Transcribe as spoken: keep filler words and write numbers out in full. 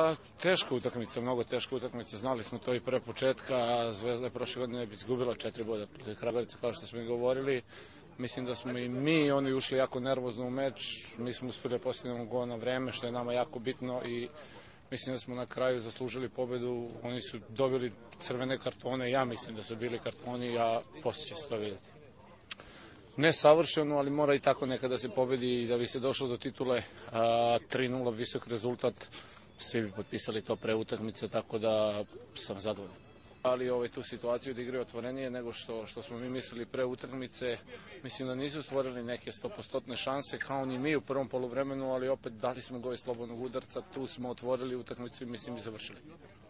Teška utakmica, mnogo teška utakmica, znali smo to i pre početka, a Zvezda je prošle godine izgubila četiri boda protiv Kragujevca, kao što smo i govorili. Mislim da smo i mi i oni ušli jako nervozno u meč, mi smo uspeli da postignemo gol na vreme, što je nama jako bitno i mislim da smo na kraju zaslužili pobedu. Oni su dobili crvene kartone, ja mislim da su bili kartoni, a posle će se to vidjeti. Ne savršeno, ali mora i tako nekada se pobedi i da bi se došlo do titule. tri nula, visok rezultat, svi bi potpisali to pre utakmice, tako da sam zadovoljan. Ali ovaj, tu situaciju da igraju otvorenije nego što, što smo mi mislili pre utakmice. Mislim da nisu stvorili neke stopostotne šanse, kao ni mi u prvom poluvremenu, ali opet dali smo gol iz slobodnog udarca, tu smo otvorili utakmicu i mislim i završili.